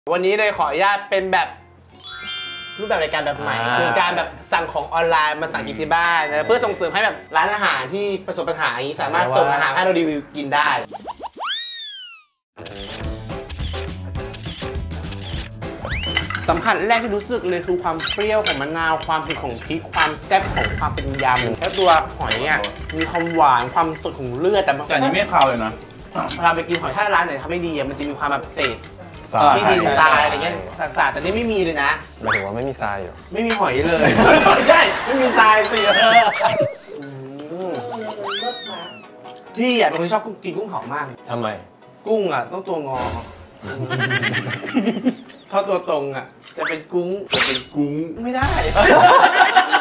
วันนี้เลยขออนุญาตเป็นแบบรูปแบบรายการแบบใหม่คือการแบบสั่งของออนไลน์มาสั่งกินที่บ้านนะเพื่อส่งเสริมให้แบบร้านอาหารที่ประสบปัญหาอย่างนี้สามารถส่งอาหารให้เรารีวิวกินได้สัมผัสแรกที่รู้สึกเลยคือความเปรี้ยวของมะนาวความเผ็ดของพริกความแซ่บของความเป็นยำแล้วตัวหอยเนี่ยมีความหวานความสดของเลือดแต่อันนี้ไม่คาวเลยนะเราไปกินหอยถ้าร้านไหนทำไม่ดีมันจะมีความแบบเศษที่ดินทรายอะไรเงี้ยสาดแต่นี่ไม่มีเลยนะหมายถึงว่าไม่มีทรายอยู่ไม่มีหอยเลยใช่ไม่มีทรายสิพี่เป็นคนชอบกินกุ้งเผามากทำไมกุ้งอ่ะต้องตัวงอถ้าตัวตรงอ่ะจะเป็นกุ้งไม่ได้